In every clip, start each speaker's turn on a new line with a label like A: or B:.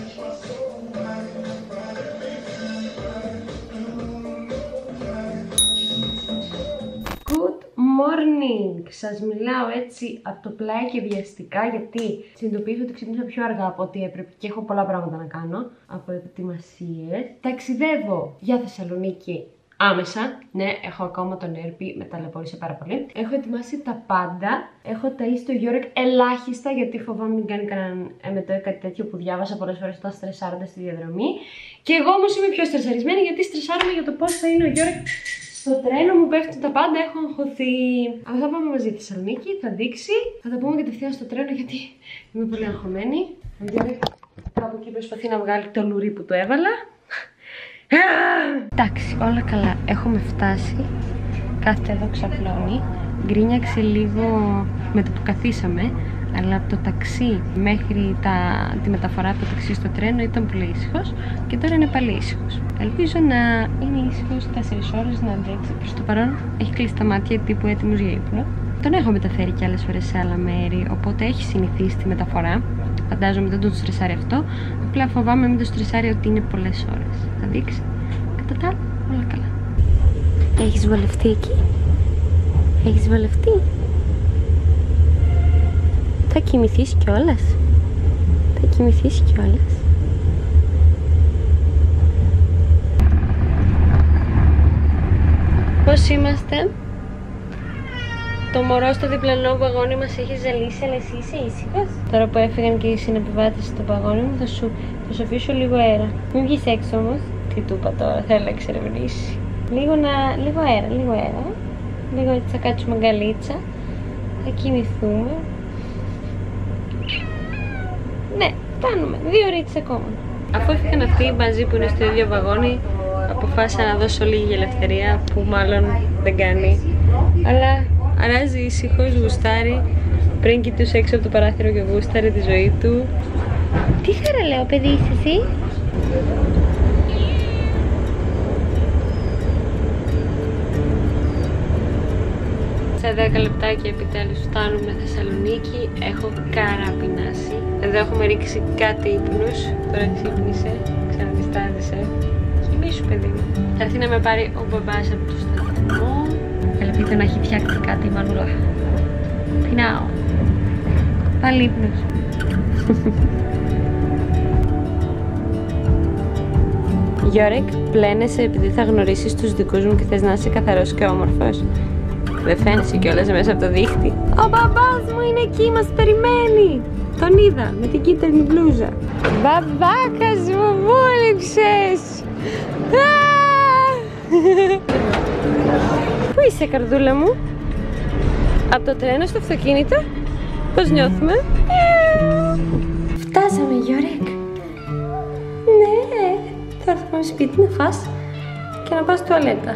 A: Morning! Σας μιλάω έτσι από το πλάι και βιαστικά γιατί συνειδητοποιήσω ότι ξύπνησα πιο αργά από ό,τι έπρεπε και έχω πολλά πράγματα να κάνω από ετοιμασίες. Ταξιδεύω για Θεσσαλονίκη άμεσα. Ναι, έχω ακόμα τον Airbnb, με ταλαιπώρησε πάρα πολύ. Έχω ετοιμάσει τα πάντα. Έχω ταΐσει το Γιώρεκ ελάχιστα γιατί φοβάμαι μην κάνει κανέναν κάτι τέτοιο που διάβασα πολλές φορές τα στρεσάροντα στη διαδρομή. Και εγώ όμως είμαι πιο στρεσαρισμένη γιατί στρεσάρομαι για το πώς θα είναι ο Γιώρεκ. Στο τρένο μου πέφτουν τα πάντα, έχω αγχωθεί. Αλλά θα πάμε μαζί στη Θεσσαλονίκη, θα δείξει. Θα τα πούμε κατευθείαν στο τρένο γιατί είμαι πολύ αγχωμένη. Ο Γιώρεκ κάπου εκεί προσπαθεί να βγάλει το λουρί που του έβαλα. Εντάξει, όλα καλά. Έχουμε φτάσει. Κάθεται εδώ, ξαπλώνει. Γκρίνιαξε λίγο με το που καθίσαμε. Αλλά από το ταξί μέχρι τη μεταφορά από το ταξί στο τρένο ήταν πολύ ήσυχος και τώρα είναι πάλι ήσυχος. Ελπίζω να είναι ήσυχος 4 ώρες να αντέξει. Προς το παρόν έχει κλείσει τα μάτια τύπου έτοιμος για ύπνο. Τον έχω μεταφέρει και άλλες φορές σε άλλα μέρη, οπότε έχει συνηθίσει τη μεταφορά. Φαντάζομαι δεν τον στρεσάρει αυτό. Απλά φοβάμαι μην τον στρεσάρει ότι είναι πολλές ώρες. Θα δείξει. Κατά τα άλλα, όλα καλά. Έχεις βολευτεί εκεί? Έχεις βολευτεί? Θα κοιμηθείς κιόλας. Θα κοιμηθείς κιόλας. Πώς είμαστε? Το μωρό στο διπλανό βαγόνι μας έχει ζαλίσει, αλλά εσύ είσαι ήσυχος. Τώρα που έφυγαν και οι συνεπιβάτες στο βαγόνι μου θα σου αφήσω λίγο αέρα. Μην βγεις έξω όμως. Τι του είπα τώρα, θέλω να εξερευνήσει. Λίγο αέρα. Λίγο έτσι θα κάτσουμε αγκαλίτσα. Θα κοιμηθούμε. Ναι, φτάνουμε. 2 ώρες ακόμα. Αφού έφυγαν αυτοί μαζί που είναι στο ίδιο βαγόνι, αποφάσισα να δώσω λίγη ελευθερία που μάλλον δεν κάνει. Αλλά αράζει ήσυχος, γουστάρει. Πριν κοιτούσε έξω από το παράθυρο και γούσταρε τη ζωή του. Τι χαραλέο παιδί είσαι εσύ? Σε 10 λεπτάκια επιτέλους φτάνουμε Θεσσαλονίκη. Έχω καραπινάσει. Εδώ έχουμε ρίξει κάτι ύπνους. Τώρα ξύπνησε, ξαναδιστάζεσαι. Κοιμήσου παιδί μου. Θα έρθει να με πάρει ο μπαμπάς από το σταθμό. Ελπίζω να έχει φτιάξει κάτι η μανούλα. Πεινάω. Πάλι ύπνος. Γιώρεκ, πλένεσαι επειδή θα γνωρίσεις τους δικούς μου και θες να είσαι καθαρός και όμορφος. Δεν φαίνεσαι κιόλας μέσα από το δίχτυ. Ο μπαμπάς μου είναι εκεί, μας περιμένει. Τον είδα με την κίτρινη μπλούζα. Μπαμπάκας μου, βούλεψες. Πού είσαι καρδούλα μου? Από το τρένο στο αυτοκίνητο? Πώς νιώθουμε? Φτάσαμε Γιώρεκ. Ναι, τώρα θα πάμε σπίτι να φας και να πας τουαλέτα.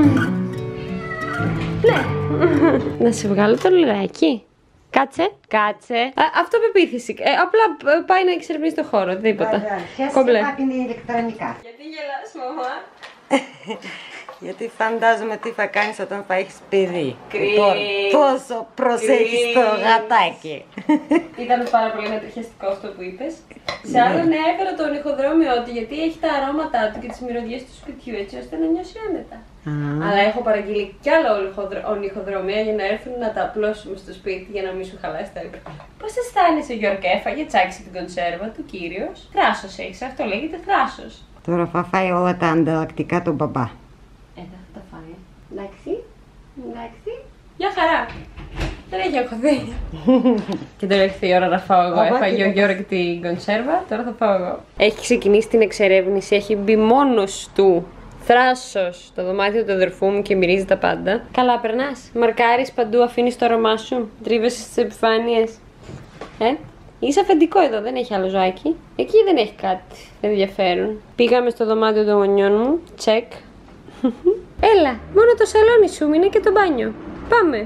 A: Ναι. Να σε βγάλω το λουράκι. Κάτσε. Αυτοπεποίθηση. Απλά πάει να εξερευνήσει το χώρο, τίποτα.
B: Κομπλέ. Είναι ηλεκτρονικά.
A: Γιατί γελάς, μαμά?
B: Γιατί φαντάζομαι τι θα κάνεις όταν θα έχεις παιδί. Πόσο προσέχεις το γατάκι.
A: Ήταν πάρα πολύ μετριχιαστικό αυτό που είπες. Σε άλλο ναι, έφερα το ονυχοδρόμιο του γιατί έχει τα αρώματά του και τις μυρωδιές του σπιτιού έτσι ώστε να νιώσει άνετα. Αλλά έχω παραγγείλει κι άλλα ονυχοδρόμια για να έρθουν να τα απλώσουμε στο σπίτι για να μην σου χαλάσει τα ύπρα. Πώς αισθάνεσαι Γιώργο? Έφαγε, τσάκισε την κονσέρβα του κύριος. Θράσος έχεις, αυτό λέγεται θράσος.
B: Τώρα θα φάει όλα τα ανταλλακτικά του μπαμπά.
A: Θα τα φάει. Εντάξει. Γεια χαρά. Δεν έχει αγχωθεί. Και τώρα ήρθε η ώρα να φάω εγώ. Έφαγε ο Γιώργο την κονσέρβα, τώρα θα φάω εγώ. Έχει ξεκινήσει την εξερεύνηση, έχει μπει μόνος του. Θράσος στο δωμάτιο του αδερφού μου και μυρίζει τα πάντα. Καλά περνάς? Μαρκάρεις παντού, αφήνεις το αρώμά σου, τρίβεσαι στις επιφάνειες. Είσαι αφεντικό εδώ, δεν έχει άλλο ζωάκι. Εκεί δεν έχει κάτι ενδιαφέρον. Πήγαμε στο δωμάτιο των γονιών μου, τσεκ. Έλα, μόνο το σαλόνι σου είναι και το μπάνιο. Πάμε.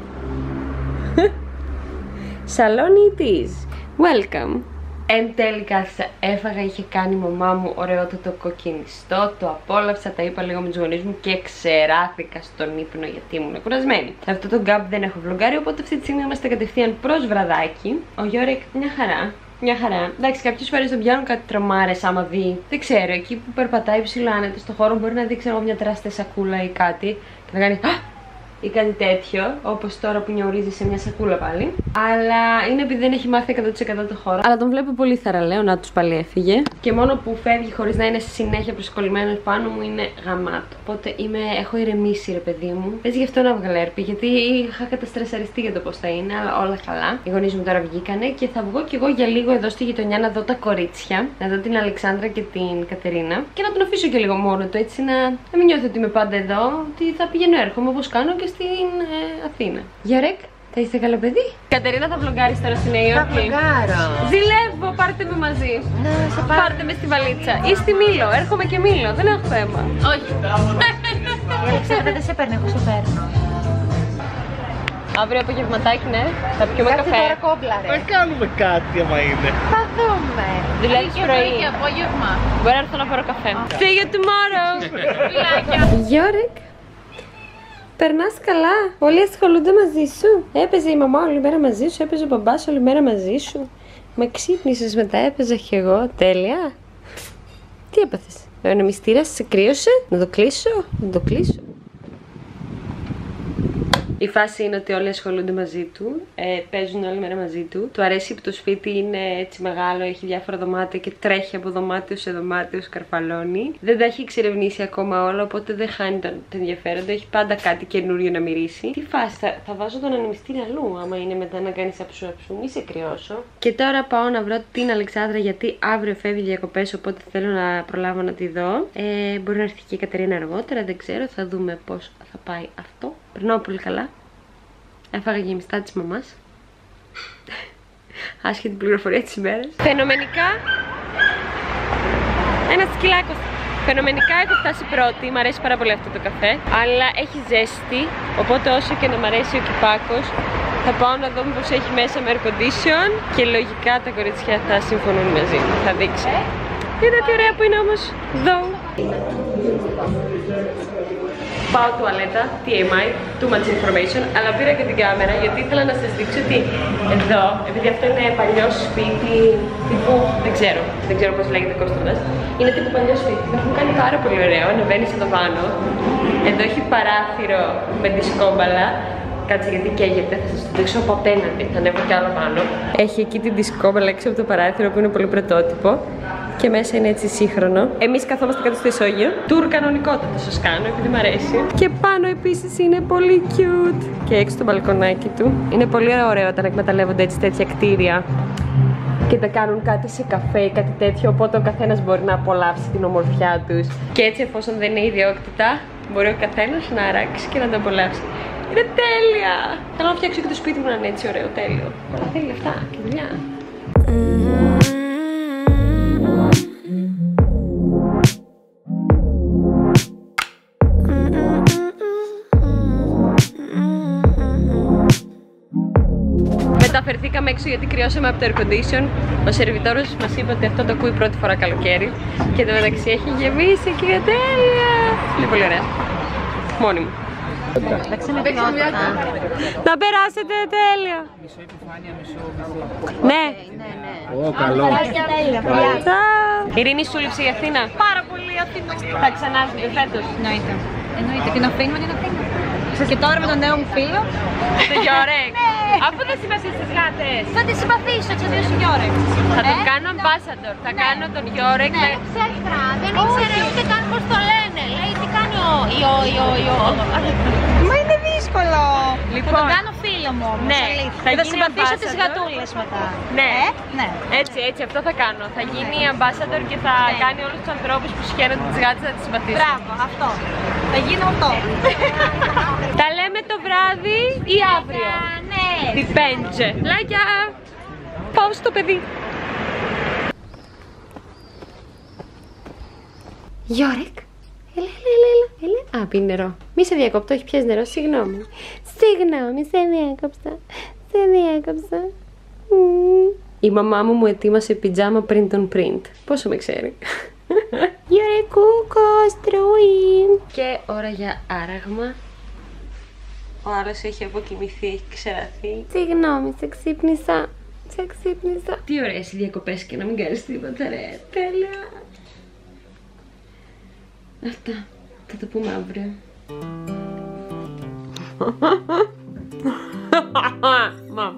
A: Σαλόνι it is. Welcome. Εν τέλει κάθισα, έφαγα, είχε κάνει η μαμά μου ωραιότατο κοκκινιστό, το απόλαυσα, τα είπα λίγο με τους γονείς μου και ξεράθηκα στον ύπνο γιατί ήμουν κουρασμένη. Σε αυτό το γκάμπ δεν έχω βλογκάρει, οπότε αυτή τη στιγμή είμαστε κατευθείαν προς βραδάκι. Ο Γιώρεκ μια χαρά, Μια χαρά. Εντάξει, κάποιες φορές τον πιάνουν κάτι τρομάρες άμα δει. Δεν ξέρω, εκεί που περπατάει ψηλά άνετα στο χώρο μπορεί να δει, ξέρω, μια τεράστια σακούλα ή κάτι και να κάνει ή κάτι τέτοιο, όπως τώρα που νιωρίζει σε μια σακούλα πάλι. Αλλά είναι επειδή δεν έχει μάθει 100% το χώρο. Αλλά τον βλέπω πολύ θαραλέο, να τους πάλι έφυγε. Και μόνο που φεύγει χωρίς να είναι συνέχεια προσκολλημένος πάνω μου είναι γαμάτο. Οπότε έχω ηρεμήσει, ρε παιδί μου. Πες γι' αυτό να βγάλω έρπη, γιατί είχα καταστρεσαριστεί για το πώς θα είναι, αλλά όλα καλά. Οι γονείς μου τώρα βγήκανε και θα βγω κι εγώ για λίγο εδώ στη γειτονιά να δω τα κορίτσια. Να δω την Αλεξάνδρα και την Κατερίνα. Και να τον αφήσω και λίγο μόνο του, έτσι να μην νιώθω ότι είμαι πάντα εδώ. Ότι θα πηγαίνω έρχομαι όπως κάνω και στην Αθήνα. Γιωρέκ, θα είστε καλό παιδί. Κατερίνα, θα βλογκάρεις τώρα στη Νέα Υόρκη?
B: Θα βλογκάρω.
A: Ζηλεύω, πάρτε με μαζί.
B: Ναι, σε πάρω.
A: Πάρτε με στη βαλίτσα. Ή στη Μήλο, έρχομαι και Μήλο, δεν έχω θέμα. Όχι.
B: Η Αλεξάνδρα δεν σε παίρνει, εγώ σε παίρνω.
A: Αύριο απογευματάκι, ναι, θα πιούμε καφέ.
B: Τώρα κόμπλα, ρε.
C: Θα κάνουμε κάτι άμα είναι.
B: Θα δούμε.
A: Δουλεύεις πρωί
D: και απόγευμα.
A: Μπορεί να έρθω να πάρω καφέ. See you tomorrow. Γιώρικ, περνάς καλά? Όλοι ασχολούνται μαζί σου? Έπαιζε η μαμά όλη μέρα μαζί σου, έπαιζε ο μπαμπάς όλη μέρα μαζί σου. Με ξύπνησες μετά, έπαιζα κι εγώ. Τέλεια. Τι έπαθες? Ο ανεμιστήρας σε κρύωσε? Να το κλείσω? Να το κλείσω? Η φάση είναι ότι όλοι ασχολούνται μαζί του, παίζουν όλη μέρα μαζί του. Του αρέσει που το σπίτι είναι έτσι μεγάλο, έχει διάφορα δωμάτια και τρέχει από δωμάτιο σε δωμάτιο, σκαρφαλώνει. Δεν τα έχει εξερευνήσει ακόμα όλα, οπότε δεν χάνει το ενδιαφέρον. Έχει πάντα κάτι καινούριο να μυρίσει. Τι φάση, θα βάζω τον ανεμιστήρα αλλού, άμα είναι μετά να κάνει αψού, μη σε κρυώσω. Και τώρα πάω να βρω την Αλεξάνδρα, γιατί αύριο φεύγει διακοπές, οπότε θέλω να προλάβω να τη δω. Μπορεί να έρθει και η Κατερίνα αργότερα, δεν ξέρω, θα δούμε πώς θα πάει αυτό. Περνάω πολύ καλά. Έφαγα γεμιστά της μαμάς. Άσχετη πληροφορία της ημέρας. Φαινομενικά ένα σκυλάκος. Φαινομενικά έχω φτάσει πρώτη. Μ' αρέσει πάρα πολύ αυτό το καφέ. Αλλά έχει ζέστη. Οπότε όσο και να μ' αρέσει ο κυπάκος, θα πάω να δω πως έχει μέσα με air condition. Και λογικά τα κορίτσια θα συμφωνούν μαζί μου. Θα δείξει. Είδα τι ωραία που είναι όμως. Εδώ. Πάω τουαλέτα, TMI, too much information, αλλά πήρα και την κάμερα γιατί ήθελα να σας δείξω ότι εδώ, επειδή αυτό είναι παλιό σπίτι τύπου, δεν ξέρω πώς λέγεται Κώσταντας, είναι τύπου παλιό σπίτι, το έχουν κάνει πάρα πολύ ωραίο, ανεβαίνεις εδώ πάνω, εδώ έχει παράθυρο με τη σκόμπαλα. Κάτσε γιατί καίγεται, θα σας το δείξω από απέναντι, θα ανέβω κι άλλο πάνω. Έχει εκεί την δισκόμπαλα έξω από το παράθυρο που είναι πολύ πρωτότυπο. Και μέσα είναι έτσι σύγχρονο. Εμείς καθόμαστε κάτω στο ισόγειο. Τουρ κανονικότατο σας κάνω, επειδή μου αρέσει. Και πάνω επίσης είναι πολύ cute. Και έξω το μπαλκονάκι του. Είναι πολύ ωραίο όταν εκμεταλλεύονται έτσι τέτοια κτίρια και τα κάνουν κάτι σε καφέ ή κάτι τέτοιο. Οπότε ο καθένας μπορεί να απολαύσει την ομορφιά τους. Και έτσι, εφόσον δεν είναι ιδιόκτητα, μπορεί ο καθένας να αράξει και να τα απολαύσει. Είναι τέλεια! Θέλω να φτιάξω και το σπίτι μου να είναι έτσι ωραίο, τέλειο. Αλλά θέλει λεφτά και δουλειά. Μεταφερθήκαμε έξω γιατί κρυώσαμε από το air condition. Ο σερβιτόρος μας είπε ότι αυτό το ακούει πρώτη φορά καλοκαίρι. Και το μεταξύ έχει γεμίσει και τέλεια! Είναι πολύ ωραία. Μόνη μου. Να περάσετε τέλεια!
C: Μισό επιφάνεια, μισό.
A: Ναι.
C: Καλό.
A: Ειρήνη, σου λείψε η Αθήνα? Πάρα πολύ Αθήνα. Θα ξανάρθει φέτος?
D: Εννοείται. Την αφήνουμε την Αθήνα. Και τώρα με τον νέο μου φίλο.
A: Το Γιώρεκ. Αφού δεν συμπαθείς τις γάτες.
D: Θα τη συμπαθήσω, έτσι δύο σου Γιώρεκ.
A: Θα τον κάνω ambassador. Θα κάνω τον Γιώρεκ.
D: Ναι, ψεύτρα. Δεν ήξερε ούτε καν πώς το λένε. Λέει τι κάνει Μα είναι δύσκολο.
A: Λοιπόν,
D: θα τον κάνω φίλο μου όμως.
A: Ναι,
D: θα συμπαθήσω τις γατούλες μετά.
A: Ναι,
D: ναι.
A: Έτσι, αυτό θα κάνω. Θα γίνει ambassador και θα κάνει όλους τους ανθρώπους που σχένονται τις γάτες να τις συμπαθήσουν.
D: Μπράβο, αυτό. Θα γίνω αυτό.
A: Τα λέμε το βράδυ ή αύριο?
D: Ναι.
A: Διπέντζε. Λάκια. Πάω στο παιδί. Γιώρεκ. Έλα. Α, πίνει νερό. Μη σε διακόπτω, έχει πιάσει νερό, συγγνώμη. Συγγνώμη, σε διάκοψα. Η μαμά μου ετοίμασε πιτζάμα πριν τον print. Πόσο με ξέρει. Γιωρεκούκος, τρώει. Και ώρα για άραγμα. Ο άλλος έχει αποκοιμηθεί, έχει ξεραθεί. Συγγνώμη, σε ξύπνησα. Σε ξύπνησα. Τι ωραίες οι διακοπές και να μην κάνεις τίποτα, ρε. Τέλεια. Αυτά. Θα το πούμε αύριο. Μαμ.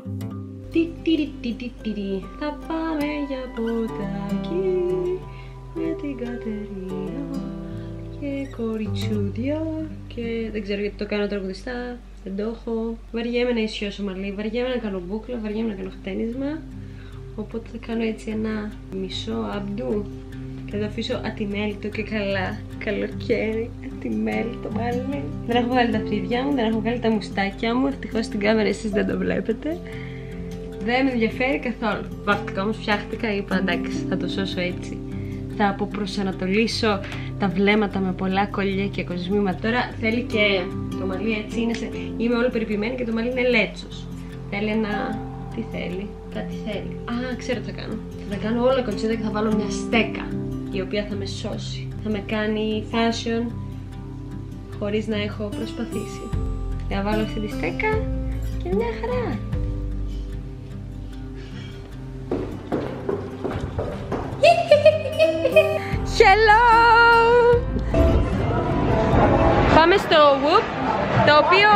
A: Θα πάμε για ποτάκι με την Κατερίνα και κοριτσούδια. Και δεν ξέρω γιατί το κάνω τραγουδιστά. Δεν το έχω. Βαριέμαι να ισιώσω μαλλί, βαριέμαι να κάνω μπούκλα, βαριέμαι να κάνω χτένισμα. Οπότε θα κάνω έτσι ένα μισό αμπτού και θα το αφήσω ατιμέλιτο και καλά. Καλοκαίρι, ατιμέλιτο πάλι. Δεν έχω βγάλει τα φρύδια μου, δεν έχω βγάλει τα μουστάκια μου. Ευτυχώς στην κάμερα εσείς δεν το βλέπετε. Δεν με ενδιαφέρει καθόλου. Βάφτηκα όμως, φτιάχτηκα, είπα εντάξει, θα το σώσω έτσι. Θα αποπροσανατολίσω τα βλέμματα με πολλά κολλιέ και κοσμήματα. Τώρα θέλει και το μαλλί έτσι είναι είμαι όλο περιποιημένη και το μαλλί είναι λέτσος. Θέλει ένα... τι θέλει, κάτι θέλει. Α, ξέρω τι θα κάνω. Θα τα κάνω όλα κοτσίδα και θα βάλω μια στέκα η οποία θα με σώσει. Θα με κάνει fashion χωρίς να έχω προσπαθήσει. Θα βάλω αυτή τη στέκα και μια χαρά. Hello! Πάμε στο Whoop, το οποίο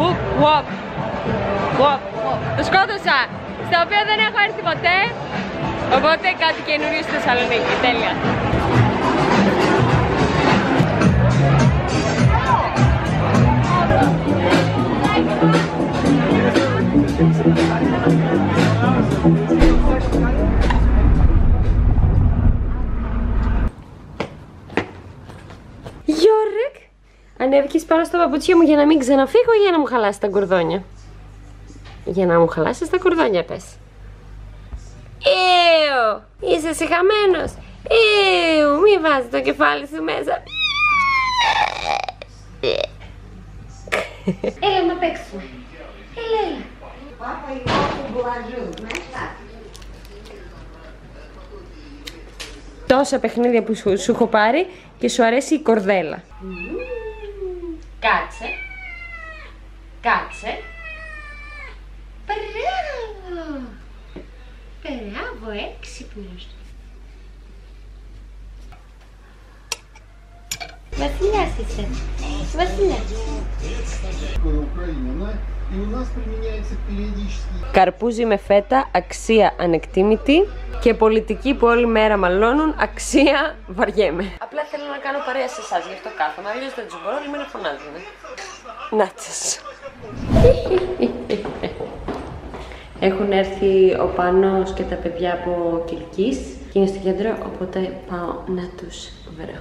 A: Whoop, το σκότωσα, στο οποίο δεν έχω έρθει ποτέ, οπότε κάτι καινούριο στη Θεσσαλονίκη, τέλεια. Γιώρεκ, ανέβηκες πάνω στα παπούτσια μου για να μην ξαναφύγω ή για να μου χαλάσει τα κουρδόνια? Για να μου χαλάσεις τα κουρδόνια πες. Εου, είσαι σιχαμένος. Εου, μη βάζει το κεφάλι σου μέσα. Έλα να παίξουμε. Έλα. Τόσα παιχνίδια που σου έχω πάρει και σου αρέσει η κορδέλα. Κάτσε. Κάτσε. Μπράβο. Μπράβο, έξυπνος. Βασιλιάς είσαι. Βασιλιάς. Καρπούζι με φέτα, αξία ανεκτήμητη. Και πολιτικοί που όλη μέρα μαλώνουν, αξία βαριέμαι. Απλά θέλω να κάνω παρέα σε εσάς, γι' αυτό κάθομαι. Αλλιώς δεν τους μπορώ, όλοι με να φωνάζουν. Νάτσες. Έχουν έρθει ο Πάνος και τα παιδιά από Κιλκής και είναι στο κέντρο, οπότε πάω να τους βρω.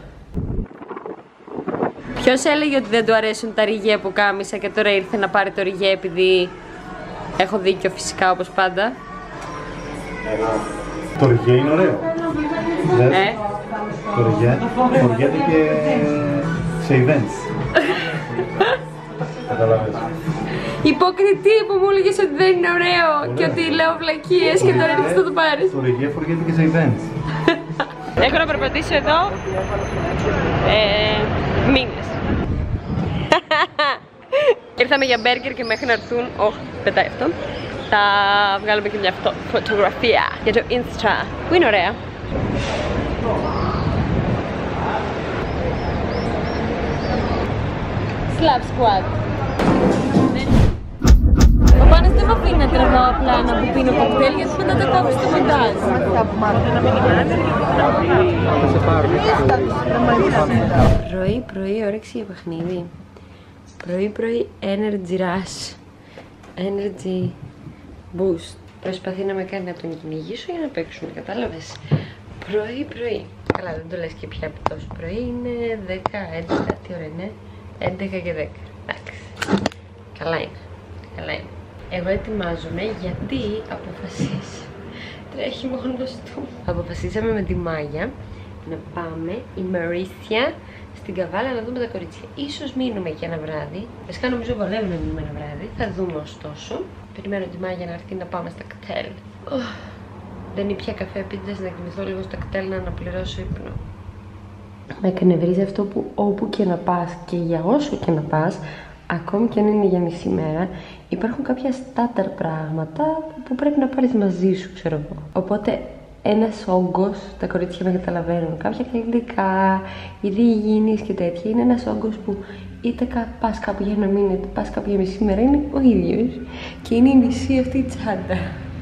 A: Ποιος έλεγε ότι δεν του αρέσουν τα ριγέ που κάμισα και τώρα ήρθε να πάρει το ριγέ επειδή έχω δίκιο φυσικά όπως πάντα?
E: Το ριγέ είναι ωραίο. Το ριγέ φοριέται και σε events. Καταλάβες.
A: Υποκριτή που μου έλεγες ότι δεν είναι ωραίο και ότι λέω βλακίες και τώρα έρχεσαι να το πάρεις.
E: Το ριγέ φοριέται και σε events.
A: Έχω να περπατήσω εδώ μήνες. Ήρθαμε για μπέργκερ και μέχρι να έρθουν, πετάει αυτό, θα βγάλουμε και μια φωτογραφία για το Insta που είναι ωραία. Slap squad. Ο Πάνος δεν με αφήνει να τραβάω απλά να που πίνω κοκτέιλ γιατί μετά τα κάνω στο μοντάζ. Πρωί όρεξη για παιχνίδι. Πρωί energy rush. Energy boost. Προσπαθεί να με κάνει να τον κυνηγήσω για να παίξουμε, κατάλαβες? Πρωί. Καλά, δεν το λες και πια από τόσο πρωί. Είναι 10, 11, τι ώρα είναι? 11 και 10. Εντάξει. Καλά είναι. Εγώ ετοιμάζομαι γιατί τρέχει μόνος του. Αποφασίσαμε με τη Μάγια να πάμε η Μαρίσια στην Καβάλα να δούμε τα κορίτσια. Ίσως μείνουμε και ένα βράδυ. Βασικά νομίζω βολεύουμε να μείνουμε ένα βράδυ. Θα δούμε ωστόσο. Περιμένω τη Μάγια να έρθει να πάμε στα κτέλ. Δεν ήπια καφέ πίτσας, να κοιμηθώ λίγο στα κτέλ να αναπληρώσω ύπνο. Με εκνευρίζει αυτό που όπου και να πας και για όσο και να πας, ακόμη και αν είναι για μισή μέρα, υπάρχουν κάποια στάνταρ πράγματα που πρέπει να πάρεις μαζί σου, ξέρω εγώ. Οπότε ένας όγκος, τα κορίτσια με καταλαβαίνουν, κάποια καλλιτικά, είδη υγιεινής και τέτοια, είναι ένας όγκος που είτε πας κάπου για ένα μήνα, είτε πας κάπου για μισή μέρα, είναι ο ίδιος. Και είναι η μισή αυτή η τσάντα.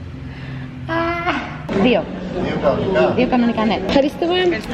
D: Δύο. Δύο κανονικά, ναι.
A: Ευχαριστώ.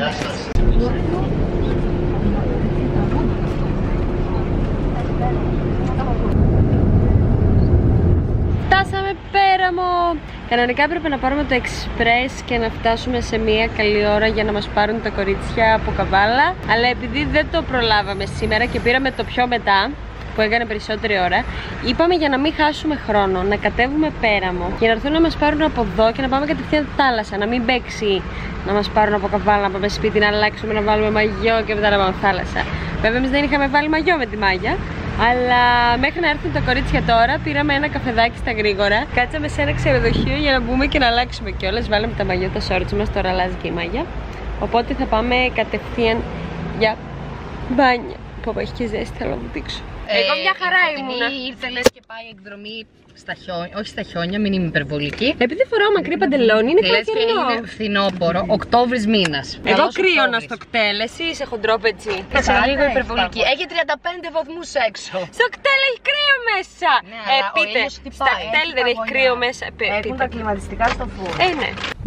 A: Φτάσαμε Πέραμο! Κανονικά έπρεπε να πάρουμε το εξπρές και να φτάσουμε σε μια καλή ώρα για να μας πάρουν τα κορίτσια από Καβάλα. Αλλά επειδή δεν το προλάβαμε σήμερα και πήραμε το πιο μετά, που έκανε περισσότερη ώρα, είπαμε για να μην χάσουμε χρόνο, να κατέβουμε Πέραμο και να έρθουν να μας πάρουν από εδώ και να πάμε κατευθείαν στη θάλασσα. Να μην παίξει να μας πάρουν από Καβάλα, να πάμε σπίτι, να αλλάξουμε, να βάλουμε μαγιό και μετά να πάμε θάλασσα. Βέβαια, εμείς δεν είχαμε βάλει μαγιό με τη Μάγια. Αλλά μέχρι να έρθουν τα κορίτσια τώρα, πήραμε ένα καφεδάκι στα γρήγορα. Κάτσαμε σε ένα ξενοδοχείο για να μπούμε και να αλλάξουμε κιόλας. Βάλαμε τα μαγιό, τα σόρτς μας, τώρα αλλάζει και η Μάγια. Οπότε θα πάμε κατευθείαν για μπάνια. Που έχει και ζέστη, θέλω να μου δείξω. Εγώ μια χαρά ήμουνα.
D: Ήρθε λες και πάει εκδρομή στα χιόνια, όχι στα χιόνια, μην είμαι υπερβολική.
A: Επειδή φοράω μακρύ παντελόνι, είναι καλοκαιρινό.
D: Είναι φθινόπορο, Οκτώβρης μήνας.
A: Εγώ κρύωνα στο κτέλ, εσύ είσαι χοντρόπετσι.
D: Είσαι λίγο υπερβολική. Έχει 35 βαθμούς έξω.
A: Στο κτέλ έχει κρύο μέσα.
D: Ναι, αλλά ο
A: πείτε,
D: ήλιος χτυπάει,
A: στα κτέλ
D: έχει
A: δεν έχει
D: παγωνιά.
A: κρύο μέσα.
B: Έχουν τα κλιματιστικά στο φούρνο.
A: Ναι.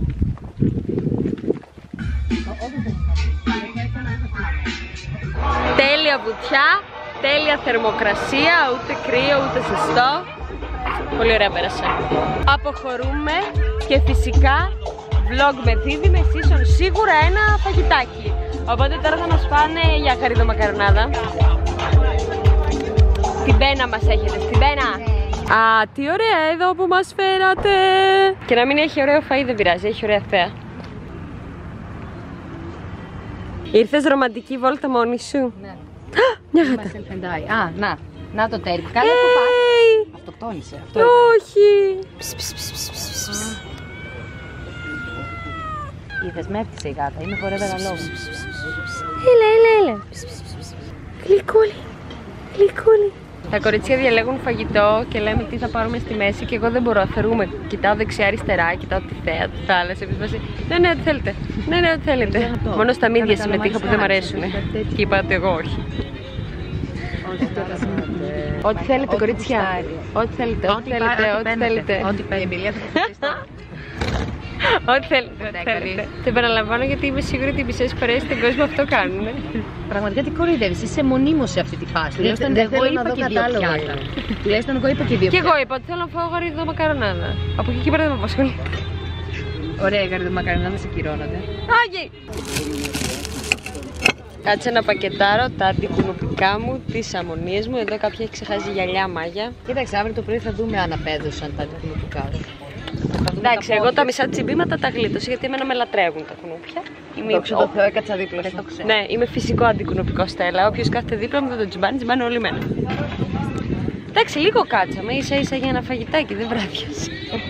A: Τέλεια βουτιά, τέλεια θερμοκρασία, ούτε κρύο ούτε ζεστό. Πολύ ωραία πέρασα. Αποχωρούμε και φυσικά vlog με δίδυμη season, σίγουρα ένα φαγητάκι. Οπότε τώρα θα μας φάνε για χαριδομακαρονάδα. Στην πένα μας έχετε, στην πένα. Α, τι ωραία εδώ που μας φέρατε. Και να μην έχει ωραίο φαΐ δεν πειράζει, έχει ωραία θέα. Ήρθες ρομαντική βόλτα μόνη σου?
D: Ναι.
A: Μια γάτα.
D: Α, να το τέρι. Κάνε το πας. Αυτοκτόνησε.
A: Όχι.
D: Είδες, με έφτιασε η γάτα. Είμαι forever alone.
A: Έλα. Γλυκούλη. Τα κορίτσια διαλέγουν φαγητό και λέμε τι θα πάρουμε στη μέση και εγώ δεν μπορώ, αφαιρούμε. Κοιτάω δεξιά-αριστερά, κοιτάω τη θέα, τη θάλασσα. Ναι, ό,τι θέλετε. Ναι, ό,τι θέλετε. Μόνο στα μύδια συμμετείχα που δεν μ' αρέσουν. Και είπα ότι εγώ όχι. Ό,τι θέλετε, κορίτσια. Ό,τι θέλετε. Ό,τι θέλετε. Το επαναλαμβάνω γιατί είμαι σίγουρη ότι οι μισές φορές στον κόσμο αυτό κάνουν.
D: Πραγματικά τι κοροϊδεύεις, είσαι μονίμως σε αυτή τη φάση. Τουλάχιστον εγώ είπα και δύο πιάτα. Τουλάχιστον εγώ είπα και δύο
A: Και
D: πιάτα.
A: εγώ είπα ότι θέλω να φάω γαριδομακαρονάδα. Από εκεί και πέρα δεν με απασχολεί.
D: Ωραία, η γαριδομακαρονάδα σε κυρώνατε.
A: Άγιοι! Κάτσε να πακετάρω τα αντικουνουπικά μου, τις αμμονίες μου. Εδώ κάποια έχει ξεχάσει γυαλιά, Μάγια.
D: Κοίταξε, αύριο το πρωί θα δούμε αν απέδωσαν τα κουνουπικά σου.
A: Εντάξει, εγώ τα μισά τσιμπήματα τα γλίτωσα γιατί εμένα με λατρεύουν τα κουνούπια.
B: Δόξα τω Θεώ, έκατσα δίπλα σου.
A: Ναι, είμαι φυσικό αντικουνουπικό, Στέλλα. Όποιος κάθεται δίπλα μου δεν τον τσιμπάνε, τσιμπάνε όλοι εμένα. Εντάξει, λίγο κάτσαμε, ίσα-ίσα για ένα φαγητάκι, δεν βράδιασε.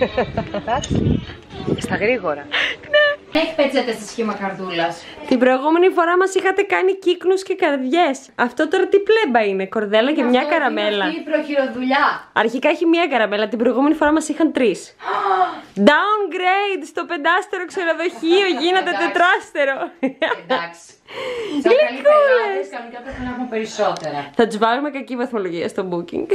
B: Στα γρήγορα.
D: Έχει πετσέτε στη σχήμα καρδούλας.
A: Την προηγούμενη φορά μας είχατε κάνει κύκνους και καρδιές. Αυτό τώρα τι πλέμπα είναι, κορδέλα και μια καραμέλα.
D: Είναι η προχειροδουλειά.
A: Αρχικά έχει μια καραμέλα, την προηγούμενη φορά μας είχαν 3. Downgrade στο 5άστερο ξενοδοχείο, γίνατε 4άστερο.
D: Εντάξει. Σαν καλοί πελάτες, κανονικά πρέπει να έχουμε περισσότερα.
A: Θα τους βάλουμε κακή βαθμολογία στο booking.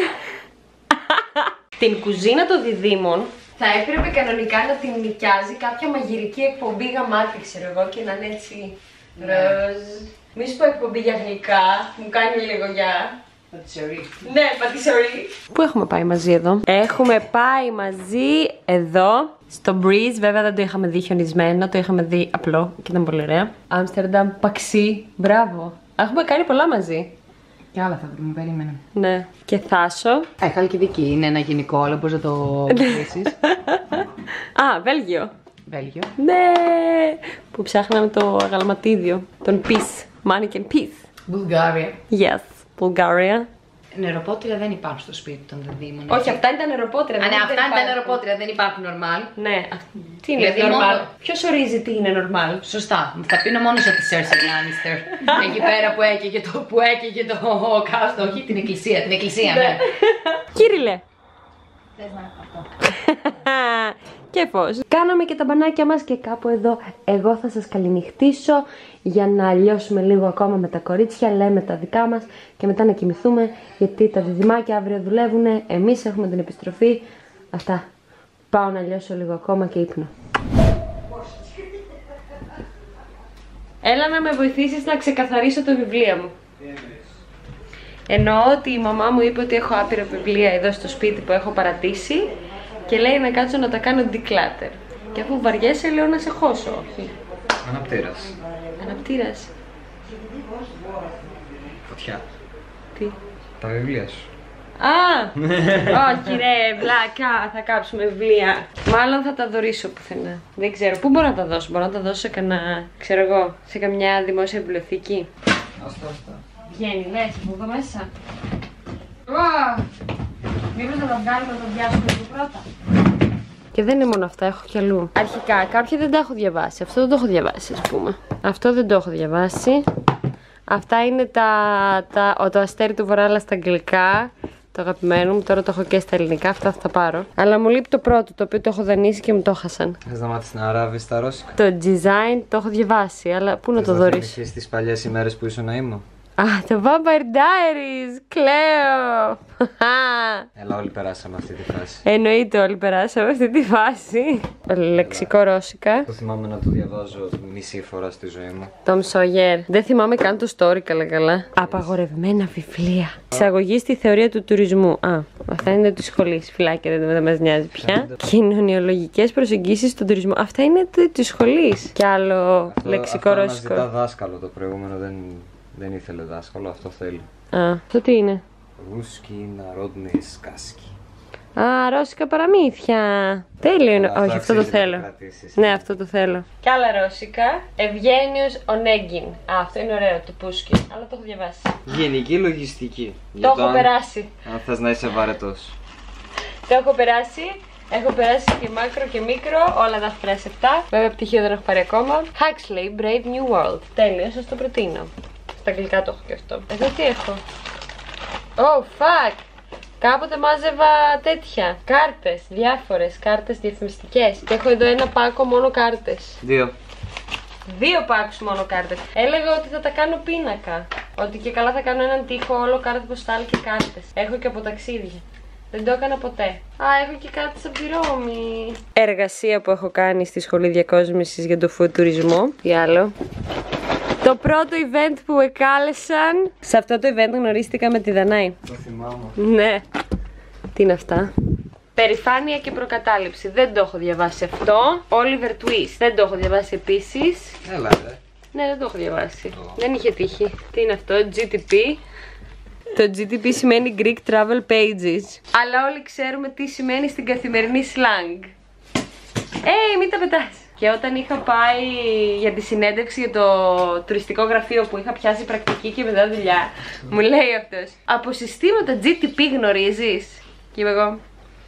A: Την κουζίνα των διδήμων θα έπρεπε κανονικά να την νοικιάζει κάποια μαγειρική εκπομπή γαμάτι, ξέρω εγώ, και να είναι έτσι ροζ. Μη σου πω εκπομπή για γλυκά, μου κάνει λίγο για...
D: Πατησιωρή.
A: Ναι, πατησιωρή. Πού έχουμε πάει μαζί εδώ? Έχουμε πάει μαζί εδώ, στο Breeze. Βέβαια δεν το είχαμε δει χιονισμένο, το είχαμε δει απλό και ήταν πολύ ωραία. Άμστερνταμ, Παξί, μπράβο. Έχουμε κάνει πολλά μαζί.
D: Και άλλα θα βρούμε, περίμενα.
A: Ναι. Και Θάσο.
D: Χαλκιδική είναι ένα γενικό, αλλά μπορείς να το μιλήσεις.
A: Α, Βέλγιο.
D: Βέλγιο.
A: Ναι! Που ψάχναμε το αγαλματίδιο. Τον Peace. Mannequin Peace.
D: Βουλγάρια.
A: Yes, Bulgaria.
D: Νεροπότηρα δεν υπάρχουν στο σπίτι των δεδίμων.
A: Όχι, αυτά ήταν νεροπότηρα.
D: Ναι, αυτά είναι τα νεροπότηρα, δεν υπάρχουν normal.
A: Ναι, τι είναι
D: Δηλαδή,
A: normal?
D: μόνο-
A: Ποιος ορίζει τι είναι normal?
D: Σωστά. Θα πίνω μόνο από τη Cersei Lannister. Εκεί πέρα που έκαιγε το κάστο. Όχι, την εκκλησία, ναι.
A: Κύριλε,
D: Θες να αυτό.
A: Και φως. Κάναμε και τα μπανάκια μας και κάπου εδώ εγώ θα σας καληνυχτήσω για να λιώσουμε λίγο ακόμα με τα κορίτσια, λέμε τα δικά μας και μετά να κοιμηθούμε γιατί τα διδυμάκια αύριο δουλεύουν, εμείς έχουμε την επιστροφή. Αυτά. Πάω να λιώσω λίγο ακόμα και ύπνο. Έλα να με βοηθήσεις να ξεκαθαρίσω το βιβλίο μου. Εννοώ ότι η μαμά μου είπε ότι έχω άπειρα βιβλία εδώ στο σπίτι που έχω παρατήσει και λέει να κάτσω να τα κάνω declutter. Και αφού βαριέσαι λέω να σε χώσω, όχι.
F: Αναπτήρας.
A: Αναπτήρας.
F: Φωτιά.
A: Τι.
F: Τα βιβλία σου.
A: Α! Όχι ρε, βλάκα, θα κάψουμε βιβλία. Μάλλον θα τα δωρήσω πουθενά. Δεν ξέρω. Πού μπορώ να τα δώσω. Μπορώ να τα δώσω σε κανένα, ξέρω εγώ, σε καμιά δημόσια βιβλιοθήκη.
F: Asta.
A: Βγαίνει, λες, από εδώ μέσα. Μήπως να τα βγάλουμε να τα πιάσουμε λίγο πρώτα. Και δεν είναι μόνο αυτά, έχω κι αλλού. Αρχικά, κάποια δεν τα έχω διαβάσει. Αυτό δεν το έχω διαβάσει, ας πούμε. Αυτό δεν το έχω διαβάσει. Αυτά είναι το Αστέρι του Βορρά, αλλά στα αγγλικά. Το αγαπημένο μου, τώρα το έχω και στα ελληνικά. Αυτά θα τα πάρω. Αλλά μου λείπει το πρώτο, το οποίο το έχω δανείσει και μου το χάσαν.
F: Θες να μάθεις να αράβεις τα ρώσικα.
A: Το design το έχω διαβάσει, αλλά πού να το δωρήσω.
F: Θες στις παλιές ημέρες που ήσουν ήμουν.
A: Α, το Vampire Diaries! Κλαίω!
F: Έλα, όλοι περάσαμε αυτή τη φάση.
A: Εννοείται όλοι περάσαμε αυτή τη φάση. Λεξικό ρώσικα.
F: Το θυμάμαι να το διαβάζω μισή φορά στη ζωή μου.
A: Tom Sawyer. Δεν θυμάμαι καν το story καλά. Απαγορευμένα βιβλία. Εισαγωγή στη θεωρία του τουρισμού. Α, αυτά είναι τη σχολή. Φυλάκια, δεν μας νοιάζει πια. Κοινωνιολογικές προσεγγίσεις στον τουρισμό. Αυτά είναι τη σχολή. Κι άλλο λεξικό ρώσικο.
F: Αυτά δάσκαλο το προηγούμενο δεν ήθελε δάσκαλο, αυτό θέλει.
A: Α, αυτό τι είναι.
F: Ρούσκι, ναρόντνοι, σκάσκι.
A: Α, ρώσικα παραμύθια. Τέλειο είναι. Όχι, αυτό το θέλω. Ναι, αυτό το θέλω. Κι άλλα ρώσικα. Ευγένιος Ονέγκιν. Α, αυτό είναι ωραίο, το Πούσκιν. Αλλά το έχω διαβάσει.
F: Γενική λογιστική.
A: Το έχω περάσει.
F: Αν θες να είσαι βαρετός.
A: Το έχω περάσει. Έχω περάσει και μάκρο και μικρό, όλα τα έχω περάσει 7. Βέβαια, πτυχίο δεν έχω πάρει ακόμα. Huxley, Brave New World. Τέλειο, σας το προτείνω. Στα αγγλικά το έχω και αυτό. Εδώ τι έχω. Oh, fuck! Κάποτε μάζευα τέτοια. Κάρτες, διάφορες κάρτες διαφημιστικές. Και έχω εδώ ένα πάκο μόνο κάρτες.
F: 2
A: πάκους μόνο κάρτες. Έλεγα ότι θα τα κάνω πίνακα. Ότι και καλά θα κάνω έναν τοίχο όλο κάρτα ποστάλ και κάρτες. Έχω και από ταξίδια. Δεν το έκανα ποτέ. Α, έχω και κάτι σαν πυρόμι. Εργασία που έχω κάνει στη σχολή διακόσμησης για το φουτουρισμό. Τι άλλο. Το πρώτο event που με κάλεσαν. Σε αυτό το event γνωρίστηκα με τη Δανάη.
F: Το θυμάμαι.
A: Ναι. Τι είναι αυτά. Περηφάνεια και προκατάληψη. Δεν το έχω διαβάσει αυτό. Oliver Twist. Δεν το έχω διαβάσει επίσης.
F: Έλα, ρε.
A: Ναι, δεν το έχω διαβάσει. Δεν είχε τύχει. Τι είναι αυτό, GTP. Το GTP σημαίνει Greek Travel Pages. Αλλά όλοι ξέρουμε τι σημαίνει στην καθημερινή slang. Μην τα πετάς. Και όταν είχα πάει για τη συνέντευξη για το τουριστικό γραφείο που είχα πιάσει πρακτική και μετά δουλειά, μου λέει αυτός, από συστήματα GTP γνωρίζεις? Και είπα εγώ,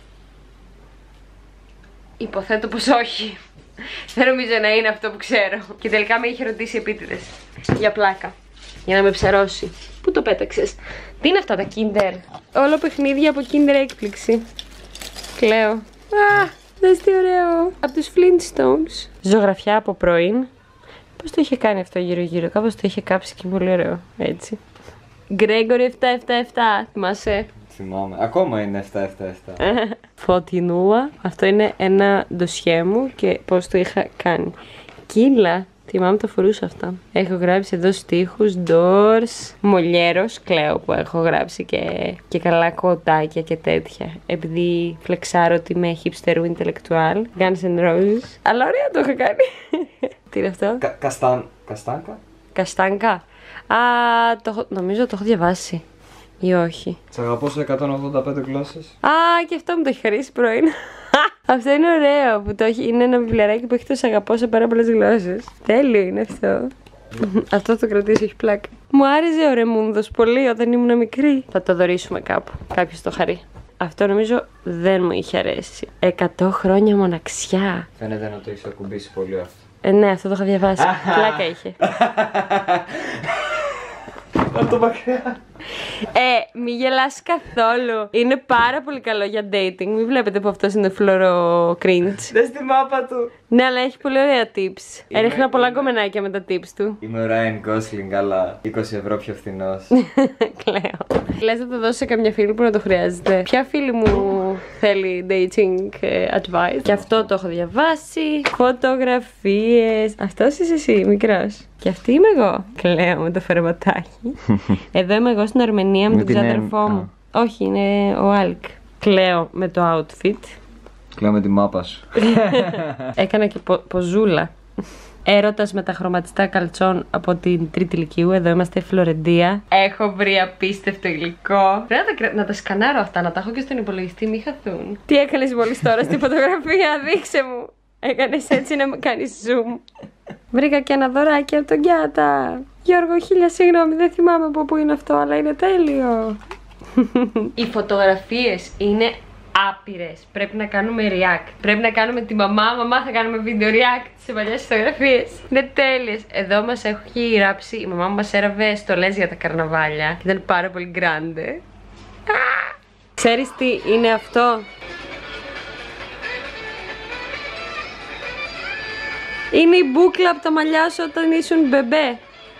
A: υποθέτω πως όχι. Δεν νομίζω να είναι αυτό που ξέρω. Και τελικά με είχε ρωτήσει επίτηδες. Για πλάκα. Για να με ψαρώσει. Πού το πέταξες? Τι είναι αυτά τα Kinder? Όλο παιχνίδια από Kinder έκπληξη. Κλαίω. Α, δες τι ωραίο. Από τους Flintstones. Ζωγραφιά από πρωί. Πώς το είχε κάνει αυτό γύρω-γύρω? Κάπως το είχε κάψει και πολύ ωραίο. Έτσι. Gregory 777. Θυμάσαι?
F: Θυμάμαι. Ακόμα είναι 777.
A: Φωτεινούλα. Αυτό είναι ένα ντοσιέ μου και πώς το είχα κάνει. Κύλα. Θυμάμαι το φορούσα αυτά. Έχω γράψει εδώ στίχους, doors, μολιέρος, κλαίω που έχω γράψει και καλά κοτάκια και τέτοια. Επειδή φλεξάρω ότι είμαι hipster intellectual, Guns N' Roses. Αλλά ωραία το είχα κάνει. Τι είναι αυτό?
F: Καστάνκα.
A: Καστάνκα. Α, νομίζω το έχω διαβάσει. Ή όχι.
F: Σ' αγαπώ σε 185 γλώσσες.
A: Α, και αυτό μου το έχει χαρίσει πρώην. Αυτό είναι ωραίο που το έχει. Είναι ένα βιβλιαράκι που έχει το «Σ' αγαπώ σε πάρα πολλές γλώσσες». Τέλειο είναι αυτό. Αυτό θα το κρατήσω, έχει πλάκα. Μου άρεσε ο Ρεμούνδος πολύ όταν ήμουν μικρή. Θα το δωρήσουμε κάπου. Κάποιος το χαρεί. Αυτό νομίζω δεν μου είχε αρέσει. 100 χρόνια μοναξιά.
F: Φαίνεται να το έχεις ακουμπήσει πολύ αυτό.
A: Ναι, αυτό το είχα διαβάσει. Πλάκα είχε.
F: Από το μακριά.
A: Μη γελάς καθόλου. Είναι πάρα πολύ καλό για dating. Μην βλέπετε που αυτός είναι φλόρο cringe.
B: Δες τη μάπα του.
A: Ναι, αλλά έχει πολύ ωραία tips. Έριχνα πολλά κομμενάκια με τα tips του.
F: Είμαι ο Ryan Gosling, αλλά 20 ευρώ πιο φθηνός.
A: Κλαίω. Λες να το δώσω σε καμιά φίλη που να το χρειάζεται. Ποια φίλη μου θέλει dating advice? Και αυτό το έχω διαβάσει. Φωτογραφίες. Αυτός είσαι εσύ, μικρός. Και αυτή είμαι εγώ. Κλαίω με το φερματάκι. Εδώ είμαι εγώ στην Αρμενία με τον ξάδερφό μου. Όχι, είναι ο Άλκ. Κλαίω με το outfit.
F: Κλαίω με τη μάπα σου.
A: Έκανα και ποζούλα. Έρωτας με τα χρωματιστά καλτσόν από την τρίτη ηλικίου. Εδώ είμαστε Φλωρεντία. Έχω βρει απίστευτο υλικό. Πρέπει να τα σκανάρω αυτά, να τα έχω και στον υπολογιστή, μη χαθούν. Τι έκανες μόλις τώρα στη φωτογραφία, δείξε μου. Έκανες έτσι να με κάνεις zoom. Βρήκα και ένα δωράκι από τον Κιάτα. Γιώργο, 1000 συγγνώμη, δεν θυμάμαι από πού είναι αυτό, αλλά είναι τέλειο. Οι φωτογραφίες είναι άπειρες. Πρέπει να κάνουμε react. Πρέπει να κάνουμε τη μαμά θα κάνουμε βίντεο react σε παλιές φωτογραφίες. Είναι τέλειες. Εδώ μας έχει ράψει, η μαμά μου μας έραβε στολές για τα καρναβάλια. Ήταν πάρα πολύ grande. Ξέρεις τι είναι αυτό? Είναι η μπούκλα από τα μαλλιά σου όταν ήσουν μπεμπέ.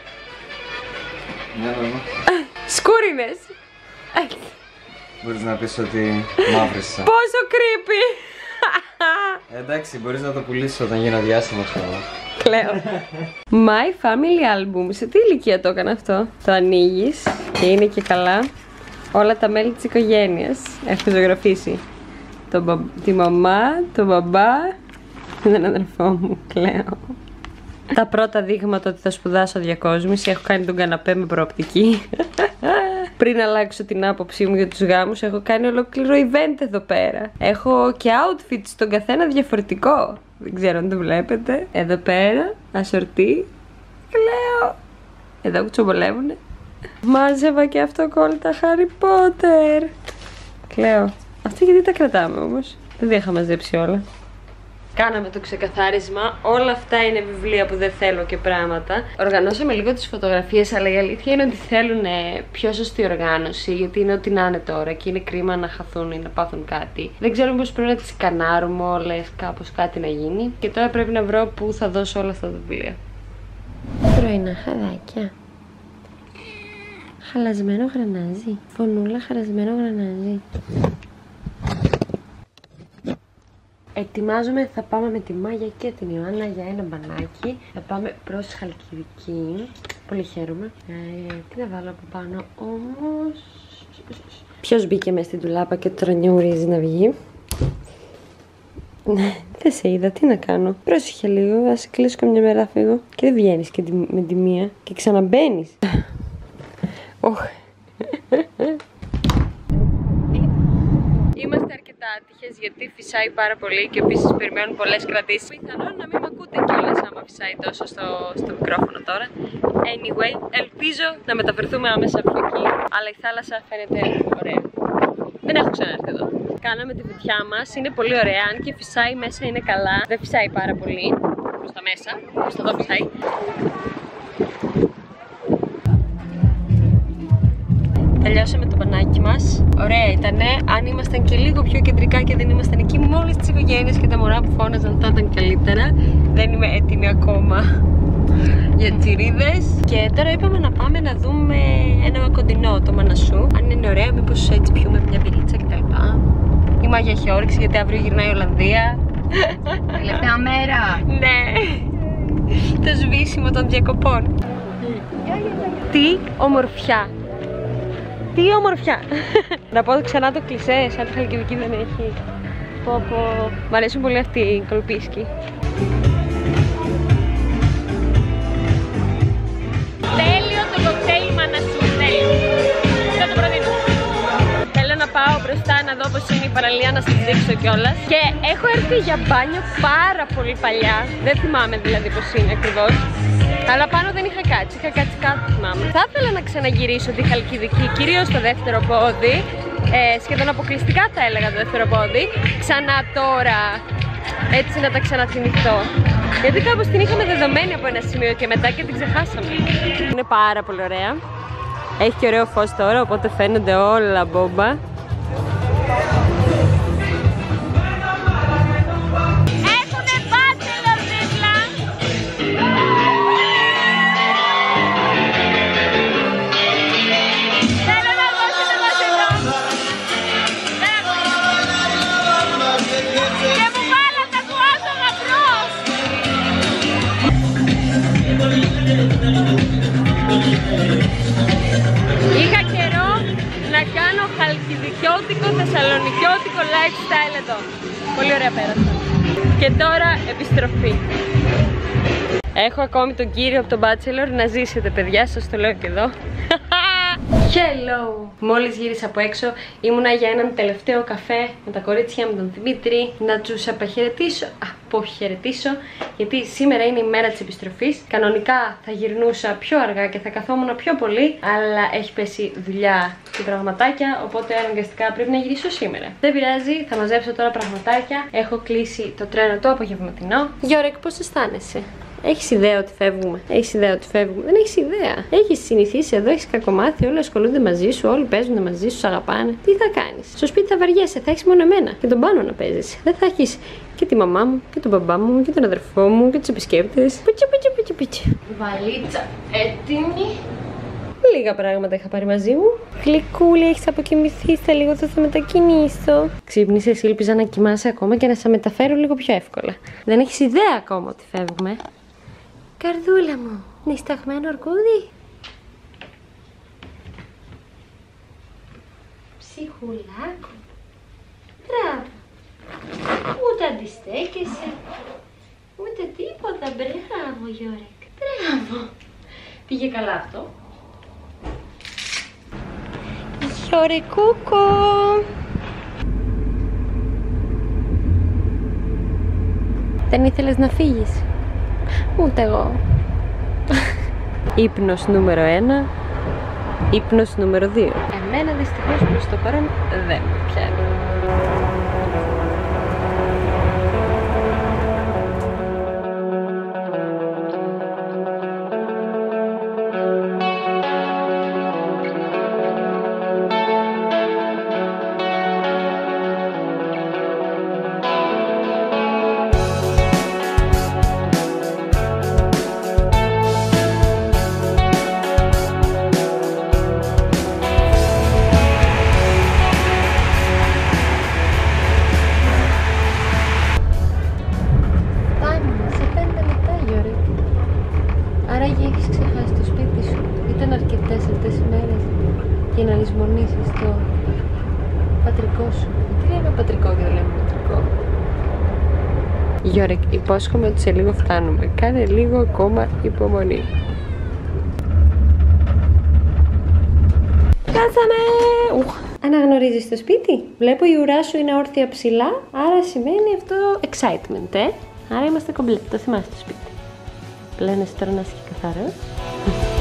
A: Σκούρινες.
F: Μπορείς να πεις ότι μαύρισα.
A: Πόσο creepy.
F: Εντάξει, μπορείς να το πουλήσεις όταν γίνω διάσημος εγώ.
A: Κλαίω. My Family Album. Σε τι ηλικία το έκανα αυτό? Το ανοίγεις και είναι και καλά. Όλα τα μέλη της οικογένειας. Έχω ζωγραφίσει τη μαμά, τον μπαμπά, τον αδερφό μου. Κλαίω. Τα πρώτα δείγματα ότι θα σπουδάσω διακόσμηση. Έχω κάνει τον καναπέ με προοπτική. Πριν αλλάξω την άποψή μου για τους γάμους, έχω κάνει ολόκληρο event εδώ πέρα. Έχω και outfit στον καθένα διαφορετικό. Δεν ξέρω αν το βλέπετε. Εδώ πέρα, ασορτή. Κλαίω. Εδώ κουτσομπολεύουνε. Μάζευα και αυτοκόλλητα Harry Potter. Κλαίω. Αυτά γιατί τα κρατάμε όμως? Δεν τα είχα μαζέψει όλα. Κάναμε το ξεκαθάρισμα. Όλα αυτά είναι βιβλία που δεν θέλω και πράγματα. Οργανώσαμε λίγο τις φωτογραφίες, αλλά η αλήθεια είναι ότι θέλουν πιο σωστή οργάνωση. Γιατί είναι ό,τι να είναι τώρα και είναι κρίμα να χαθούν ή να πάθουν κάτι. Δεν ξέρω πώς πρέπει να τις σκανάρουμε όλες, κάπως κάτι να γίνει. Και τώρα πρέπει να βρω πού θα δώσω όλα αυτά τα βιβλία. Πρωινά χαδάκια. Χαλασμένο γρανάζι. Φωνούλα, χαλασμένο γρανάζι. Ετοιμάζομαι, θα πάμε με τη Μάγια και την Ιωάννα για ένα μπανάκι. Θα πάμε προς Χαλκιδική. Πολύ χαίρομαι. Τι να βάλω από πάνω όμως? Ποιος μπήκε μέσα στην τουλάπα και τώρα νιουρίζει να βγει? Ναι, δεν σε είδα, τι να κάνω? Πρόσεχε λίγο, ας κλείσω καμιά μέρα φύγω. Και δεν βγαίνεις και με τη μία και ξαναμπαίνεις. Είμαστε αρκετά άτυχες γιατί φυσάει πάρα πολύ και επίσης περιμένουν πολλές κρατήσεις. Πιθανόν να μην με ακούτε κιόλας άμα φυσάει τόσο στο μικρόφωνο τώρα. Anyway, ελπίζω να μεταφερθούμε άμεσα από εκεί. Αλλά η θάλασσα φαίνεται ωραία. Δεν έχω ξανάρθει εδώ. Κάναμε τη βουτιά μας, είναι πολύ ωραία. Αν και φυσάει μέσα είναι καλά. Δεν φυσάει πάρα πολύ. Προς τα μέσα, προς τα εδώ φυσάει. Τελειώσαμε το μπανάκι μας. Ωραία ήτανε. Αν ήμασταν και λίγο πιο κεντρικά και δεν ήμασταν εκεί με όλες τις οικογένειες και τα μωρά που φώναζαν, θα ήταν καλύτερα. Δεν είμαι έτοιμη ακόμα για τσιρίδες. Και τώρα είπαμε να πάμε να δούμε ένα κοντινό, το Μανασού. Αν είναι ωραία, μήπως έτσι πιούμε μια μπυρίτσα κτλ. Η Μάγια έχει όρεξη γιατί αύριο γυρνάει η Ολλανδία.
D: Τελευταία μέρα.
A: Ναι. Το σβήσιμο των διακοπών. Τι ομορφιά. Τι ομορφιά! Να πω ξανά το κλισέ, σαν τη Χαλκιδική δεν έχει. Μ' αρέσουν πολύ αυτοί οι κολπίσκοι. Τέλειο το κοκτέιλ Μανασού, τέλειο. Θα το προτείνω. Θέλω να πάω μπροστά να δω πως είναι η παραλία, να σας δείξω κιόλας. Και έχω έρθει για μπάνιο πάρα πολύ παλιά. Δεν θυμάμαι δηλαδή πως είναι ακριβώς. Αλλά πάνω δεν είχα κάτσει κάτω θυμάμαι. Θα ήθελα να ξαναγυρίσω τη Χαλκιδική, κυρίως στο δεύτερο πόδι. Σχεδόν αποκλειστικά θα έλεγα το δεύτερο πόδι. Ξανά τώρα, έτσι να τα ξαναθυμηθώ. Γιατί κάπως την είχαμε δεδομένη από ένα σημείο και μετά και την ξεχάσαμε. Είναι πάρα πολύ ωραία. Έχει και ωραίο φως τώρα, οπότε φαίνονται όλα μπόμπα.
G: Έχουνε bachelor δίπλα. Θέλω να δώσετε μας εδώ. Και μου βάλατε κουάτο γαμπρός. Είχα καιρό να κάνω χαλκιδικιώτικο, θεσσαλονικιώτικο lifestyle εδώ. Πολύ ωραία πέρασα. Και τώρα επιστροφή. Έχω ακόμη τον κύριο από τον Bachelor να ζήσετε, παιδιά, σας το λέω και εδώ. Hello! Μόλις γύρισα από έξω, ήμουνα για έναν τελευταίο καφέ με τα κορίτσια, με τον Δημήτρη, να τους αποχαιρετήσω, γιατί σήμερα είναι η μέρα της επιστροφής. Κανονικά θα γυρνούσα πιο αργά και θα καθόμουν πιο πολύ, αλλά έχει πέσει δουλειά και πραγματάκια, οπότε αναγκαστικά πρέπει να γυρίσω σήμερα. Δεν πειράζει, θα μαζέψω τώρα πραγματάκια. Έχω κλείσει το τρένο το απογευματινό. Γιώρεκ, πώς αισθάνεσαι? Έχεις ιδέα ότι φεύγουμε? Έχεις ιδέα ότι φεύγουμε? Δεν έχεις ιδέα. Έχεις συνηθίσει εδώ, έχεις κακομάθει, όλοι ασχολούνται μαζί σου, όλοι παίζουν μαζί σου, σ' αγαπάνε. Τι θα κάνεις? Στο σπίτι θα βαριέσαι, θα έχεις μόνο εμένα και τον πάνω να παίζεις. Δεν θα έχεις και τη μαμά μου και τον μπαμπά μου και τον αδερφό μου και τους επισκέπτες. Πουτσι. Βαλίτσα έτοιμη. Λίγα πράγματα είχα πάρει μαζί μου. Γλυκούλη, έχεις αποκοιμηθεί, στα λίγο θα μετακινήσω. Ξύπνησες, ήλπιζα να κοιμάσαι ακόμα και να σε μεταφέρω λίγο πιο εύκολα. Δεν έχεις ιδέα ακόμα ότι φεύγουμε. Καρδούλα μου, νησταγμένο αρκούδι. Ψυχουλάκου. Μπράβο. Ούτε αντιστέκεσαι, ούτε τίποτα. Μπράβο, Γιώρεκ. Μπράβο. Πήγε καλά αυτό. Γιώρεκούκο. Δεν ήθελες να φύγεις? Ούτε εγώ. Ύπνος νούμερο 1, ύπνος νούμερο 2. Εμένα δυστυχώς προς το παρόν δεν με πιάνει. Για να λησμονήσεις το πατρικό σου. Τι λέμε πατρικό και δεν λέμε πατρικό? Γιώρεκ, υπόσχομαι ότι σε λίγο φτάνουμε. Κάνε λίγο ακόμα υπομονή. Φτάσαμε! Αναγνωρίζεις το σπίτι? Βλέπω η ουρά σου είναι όρθια ψηλά, άρα σημαίνει αυτό excitement, Άρα είμαστε κομπλέ, το θυμάσαι το σπίτι. Πλένεσαι τώρα να είσαι και καθαρός.